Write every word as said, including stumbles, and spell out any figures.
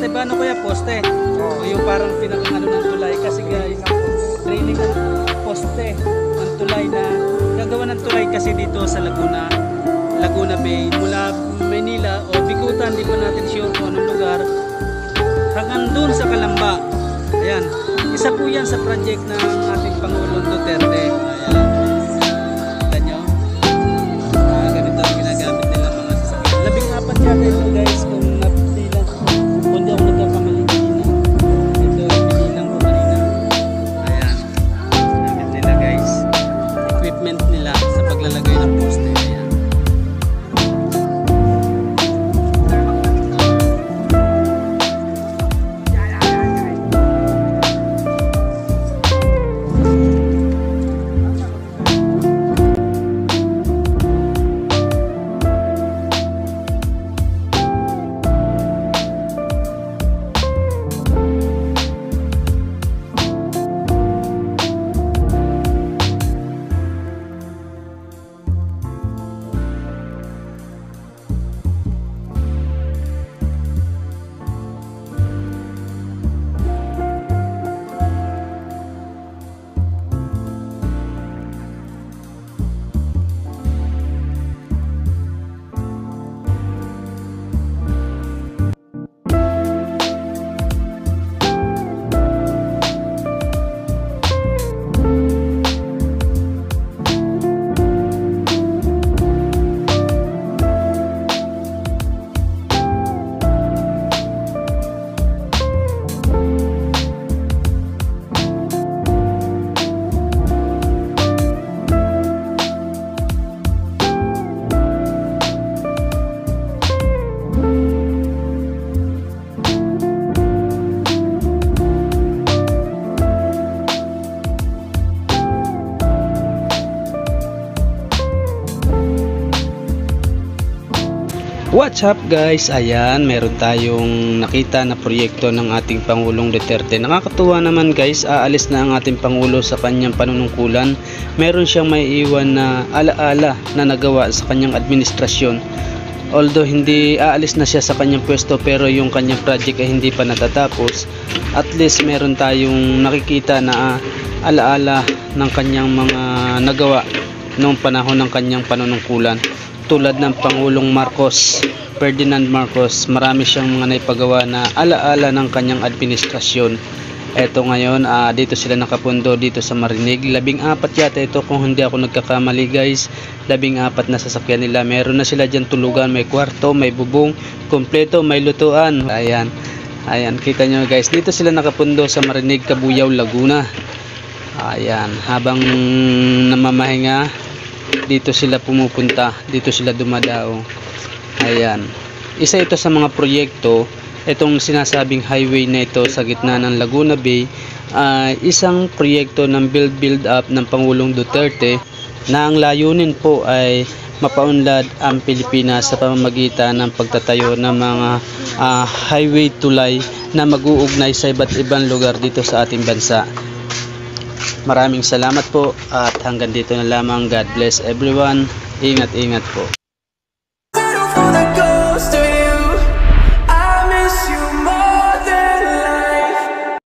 poste ba? Ano kaya poste? O yung parang pinakang ano ng tulay. Kasi guys, training ng poste ng tulay na gagawa ng tulay kasi dito sa Laguna, Laguna Bay, mula Manila o Bikutan, di pa natin sure kung anong lugar, hanggang dun sa Calamba. Ayan, isa po yan sa project ng ating Pangulong Duterte. Ayan, kita nyo, ah, ganito ang ginagamit nila mga sasakyan. Labing apat yata ito guys, kung napilang, kung hindi ako nagkakamali kanina. Ito yung pinilang ko kanina. Ayan, gamit nila guys, equipment nila sa paglalagay ng poste. Ayan. What's up guys? Ayan, meron tayong nakita na proyekto ng ating Pangulong Duterte. Nakakatuwa naman guys, aalis na ang ating Pangulo sa kanyang panunungkulan. Meron siyang maiiwan na alaala na nagawa sa kanyang administrasyon. Although hindi aalis na siya sa kanyang pwesto, pero yung kanyang project ay hindi pa natatapos. At least meron tayong nakikita na alaala ng kanyang mga nagawa noong panahon ng kanyang panunungkulan. Tulad ng Pangulong Marcos, Ferdinand Marcos, marami siyang mga naipagawa na alaala ng kanyang administrasyon. Eto ngayon, uh, dito sila nakapundo dito sa Marinig. Labing apat yata ito kung hindi ako nagkakamali guys. Labing apat na sasakyan nila. Meron na sila dyan tulugan, may kwarto, may bubong, kompleto, may lutuan. Ayan, ayan, kita nyo guys. Dito sila nakapundo sa Marinig, Cabuyao, Laguna. Ayan, habang namamahinga, dito sila pumupunta, dito sila dumadao. Ayan, isa ito sa mga proyekto. Itong sinasabing highway na ito sa gitna ng Laguna Bay, uh, isang proyekto ng build build up ng Pangulong Duterte na ang layunin po ay mapaunlad ang Pilipinas sa pamamagitan ng pagtatayo ng mga uh, highway tulay na mag-uugnay sa iba't ibang lugar dito sa ating bansa. Maraming salamat po at hanggang dito na lamang. God bless everyone. Ingat-ingat po.